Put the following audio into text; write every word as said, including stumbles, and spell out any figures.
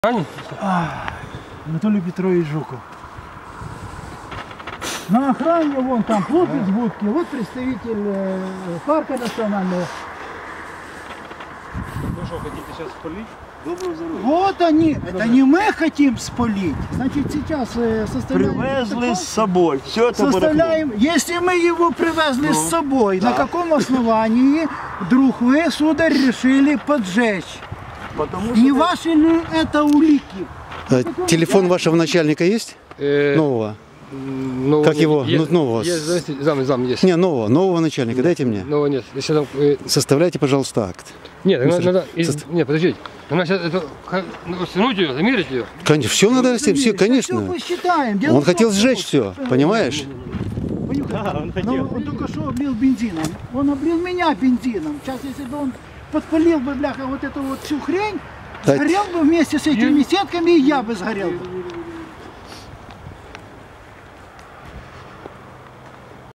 А, Анатолий Петрович Жуков. На охране вон там хлопец в будке, вот представитель э, парка национального. Ну что, хотите сейчас спалить? Доброго здоровья. Вот они, это не мы хотим спалить. Значит, сейчас э, составляем Привезли протокол, с собой. Все это составляем, если мы его привезли Ну, с собой, да. на каком основании, друг вы, сударь, решили поджечь? Потому Не что ваши ли это улики? А телефон вашего начальника есть? Э, Нового? нового Как нет. его? Есть, Ну, нового. есть, заместитель- зам, зам есть. Не, нового, нового начальника, дайте мне. Нового нет. Если там, э, Составляйте, пожалуйста, акт. нет, Ну, надо, надо, из- состав- нет, подождите. Надо сейчас это, ха- ну, стянуть ее, замерить ее. Конечно, все надо растить, все, Все конечно. посчитаем. Дело Он в том, хотел что- сжечь все, понимаешь? Понюхай. Да, он Ну, хотел. он только что облил бензином. Он облил меня бензином. Сейчас, если бы он подпалил бы, бляха, вот эту вот всю хрень, Да. сгорел бы вместе с этими сетками, и я бы сгорел бы.